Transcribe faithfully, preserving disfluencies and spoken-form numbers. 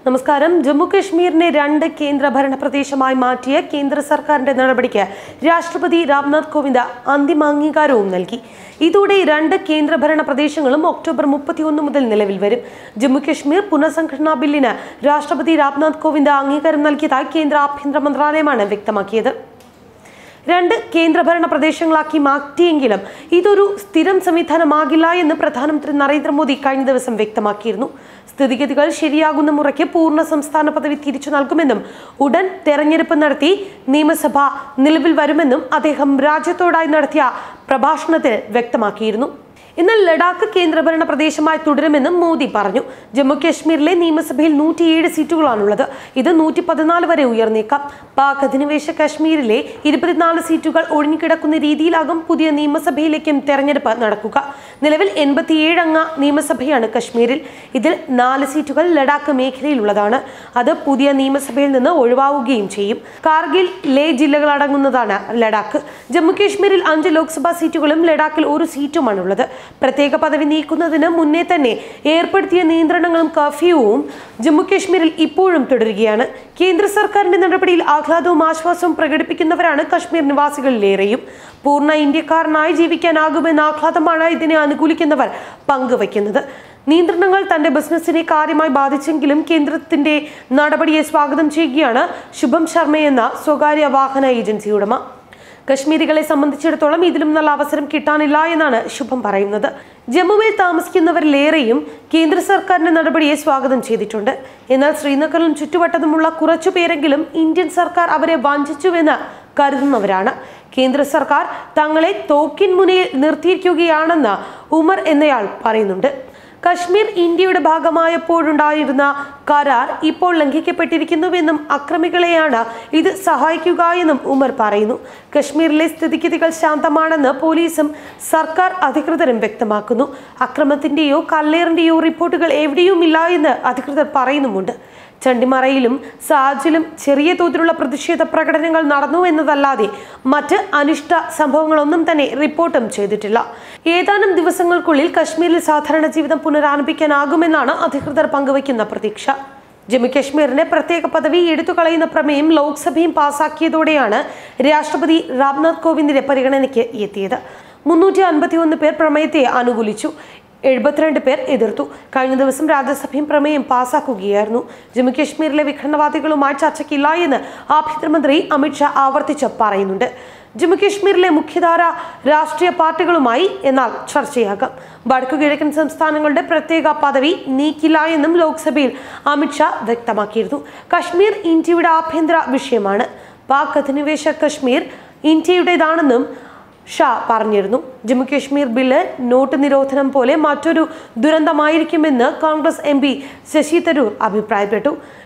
നമസ്കാരം. ജമ്മു കശ്മീരിനെ രണ്ട് കേന്ദ്രഭരണ പ്രദേശമായി മാറ്റിയ കേന്ദ്ര സർക്കാരിന്റെ നടപടിക്ക് രാഷ്ട്രപതി രാംനാഥ് കോവിന്ദ് അന്തിമ അംഗീകാരവും നൽകി. ഇതോടെ രണ്ട് കേന്ദ്രഭരണ പ്രദേശങ്ങളും ഒക്ടോബർ മുപ്പത്തിയൊന്ന് മുതൽ നിലവിൽ വരും. ജമ്മു കശ്മീർ പുനഃസംഘടനാ ബില്ലിന് രാഷ്ട്രപതി രാംനാഥ് കോവിന്ദ് അംഗീകാരം നൽകിയതായി കേന്ദ്ര ആഭ്യന്തര മന്ത്രാലയമാണ് വ്യക്തമാക്കിയത്. രണ്ട് കേന്ദ്രഭരണ പ്രദേശങ്ങളാക്കി മാറ്റിയെങ്കിലും ഇതൊരു സ്ഥിരം സംവിധാനമാകില്ല എന്ന് പ്രധാനമന്ത്രി നരേന്ദ്രമോദി കഴിഞ്ഞ ദിവസം വ്യക്തമാക്കിയിരുന്നു. സ്ഥിതിഗതികൾ ശരിയാകുന്ന മുറയ്ക്ക് പൂർണ്ണ സംസ്ഥാന പദവി തിരിച്ചു നൽകുമെന്നും ഉടൻ തെരഞ്ഞെടുപ്പ് നടത്തി നിയമസഭ നിലവിൽ വരുമെന്നും അദ്ദേഹം രാജ്യത്തോടായി നടത്തിയ പ്രഭാഷണത്തിൽ വ്യക്തമാക്കിയിരുന്നു. എന്നാൽ ലഡാക്ക് കേന്ദ്രഭരണ പ്രദേശമായി തുടരുമെന്നും മോദി പറഞ്ഞു. ജമ്മു കശ്മീരിലെ നിയമസഭയിൽ നൂറ്റിയേഴ് സീറ്റുകളാണുള്ളത്. ഇത് നൂറ്റി പതിനാല് വരെ ഉയർന്നേക്കാം. പാക് അധിനിവേശ കശ്മീരിലെ ഇരുപത്തിനാല് സീറ്റുകൾ ഒഴിഞ്ഞുകിടക്കുന്ന രീതിയിലാകും പുതിയ നിയമസഭയിലേക്കും തെരഞ്ഞെടുപ്പ് നടക്കുക. നിലവിൽ എൺപത്തിയേഴ് അംഗ നിയമസഭയാണ് കശ്മീരിൽ. ഇതിൽ നാല് സീറ്റുകൾ ലഡാക്ക് മേഖലയിലുള്ളതാണ്. അത് പുതിയ നിയമസഭയിൽ നിന്ന് ഒഴിവാവുകയും ചെയ്യും. കാർഗിൽ, ലേ ജില്ലകളടങ്ങുന്നതാണ് ലഡാക്ക്. ജമ്മു കശ്മീരിൽ അഞ്ച് ലോക്സഭാ സീറ്റുകളും ലഡാക്കിൽ ഒരു സീറ്റുമാണുള്ളത്. പ്രത്യേക പദവി നീക്കുന്നതിന് മുന്നേ തന്നെ ഏർപ്പെടുത്തിയ നിയന്ത്രണങ്ങളും കർഫ്യൂവും ജമ്മു കശ്മീരിൽ ഇപ്പോഴും തുടരുകയാണ്. കേന്ദ്ര സർക്കാരിന്റെ നടപടിയിൽ ആഹ്ലാദവും ആശ്വാസവും പ്രകടിപ്പിക്കുന്നവരാണ് കശ്മീർ നിവാസികളിലേറെയും. പൂർണ്ണ ഇന്ത്യക്കാരനായി ജീവിക്കാനാകുമെന്ന ആഹ്ലാദമാണ് ഇതിനെ അനുകൂലിക്കുന്നവർ പങ്കുവയ്ക്കുന്നത്. നിയന്ത്രണങ്ങൾ തന്റെ ബിസിനസിനെ കാര്യമായി ബാധിച്ചെങ്കിലും കേന്ദ്രത്തിന്റെ നടപടിയെ സ്വാഗതം ചെയ്യുകയാണ് ശുഭം ശർമ്മയെന്ന സ്വകാര്യ വാഹന ഏജൻസി ഉടമ. കശ്മീരികളെ സംബന്ധിച്ചിടത്തോളം ഇതിലും നല്ല അവസരം കിട്ടാനില്ല എന്നാണ് ശുഭം പറയുന്നത്. ജമ്മുവിൽ താമസിക്കുന്നവരിലേറെയും കേന്ദ്ര സർക്കാരിന്റെ നടപടിയെ സ്വാഗതം ചെയ്തിട്ടുണ്ട്. എന്നാൽ ശ്രീനഗറിലും ചുറ്റുവട്ടത്തുമുള്ള കുറച്ചു പേരെങ്കിലും ഇന്ത്യൻ സർക്കാർ അവരെ വഞ്ചിച്ചുവെന്ന് കരുതുന്നവരാണ്. കേന്ദ്ര സർക്കാർ തങ്ങളെ തോക്കിൻ മുനയിൽ നിർത്തിയിരിക്കുകയാണെന്ന് ഉമർ എന്നയാൾ പറയുന്നുണ്ട്. കശ്മീർ ഇന്ത്യയുടെ ഭാഗമായപ്പോഴുണ്ടായിരുന്ന കരാർ ഇപ്പോൾ ലംഘിക്കപ്പെട്ടിരിക്കുന്നുവെന്നും അക്രമികളെയാണ് ഇത് സഹായിക്കുക എന്നും ഉമർ പറയുന്നു. കശ്മീരിലെ സ്ഥിതിഗതികൾ ശാന്തമാണെന്ന് പോലീസും സർക്കാർ അധികൃതരും വ്യക്തമാക്കുന്നു. അക്രമത്തിന്റെയോ കല്ലേറിന്റെയോ റിപ്പോർട്ടുകൾ എവിടെയുമില്ല എന്ന് അധികൃതർ പറയുന്നുമുണ്ട്. ചണ്ഡിമറയിലും സാജിലും ചെറിയ തോതിലുള്ള പ്രതിഷേധ പ്രകടനങ്ങൾ നടന്നു എന്നതല്ലാതെ മറ്റ് അനിഷ്ട സംഭവങ്ങളൊന്നും തന്നെ റിപ്പോർട്ടും ചെയ്തിട്ടില്ല. ഏതാനും ദിവസങ്ങൾക്കുള്ളിൽ കശ്മീരിൽ സാധാരണ ജീവിതം പുനരാരംഭിക്കാനാകുമെന്നാണ് അധികൃതർ പങ്കുവയ്ക്കുന്ന പ്രതീക്ഷ. ജമ്മു കശ്മീരിന് പ്രത്യേക പദവി എടുത്തുകളയുന്ന പ്രമേയം ലോക്സഭയും പാസാക്കിയതോടെയാണ് രാഷ്ട്രപതി രാംനാഥ് കോവിന്ദിന്റെ പരിഗണനയ്ക്ക് എത്തിയത്. മുന്നൂറ്റി അൻപത്തി ഒന്ന് പേർ പ്രമേയത്തെ അനുകൂലിച്ചു. എഴുപത്തിരണ്ട് പേർ എതിർത്തു. കഴിഞ്ഞ ദിവസം രാജ്യസഭയും പ്രമേയം പാസാക്കുകയായിരുന്നു. ജമ്മു കശ്മീരിലെ വിഘടനവാദികളുമായി ചർച്ചയ്ക്കില്ല എന്ന് ആഭ്യന്തരമന്ത്രി അമിത്ഷാ ആവർത്തിച്ച് പറയുന്നുണ്ട്. ജമ്മു കശ്മീരിലെ മുഖ്യധാര രാഷ്ട്രീയ പാർട്ടികളുമായി എന്നാൽ ചർച്ചയാകാം. വടക്കു കിഴക്കൻ സംസ്ഥാനങ്ങളുടെ പ്രത്യേക പദവി നീക്കില്ല എന്നും ലോക്സഭയിൽ അമിത്ഷാ വ്യക്തമാക്കിയിരുന്നു. കശ്മീർ ഇന്ത്യയുടെ ആഭ്യന്തര വിഷയമാണ്. പാക് അധിനിവേശ കശ്മീർ ഇന്ത്യയുടേതാണെന്നും ഷാ പറഞ്ഞിരുന്നു. ജമ്മു കശ്മീർ ബില്ല് നോട്ട് നിരോധനം പോലെ മറ്റൊരു ദുരന്തമായിരിക്കുമെന്ന് കോൺഗ്രസ് എം പി ശശി തരൂർ അഭിപ്രായപ്പെട്ടു.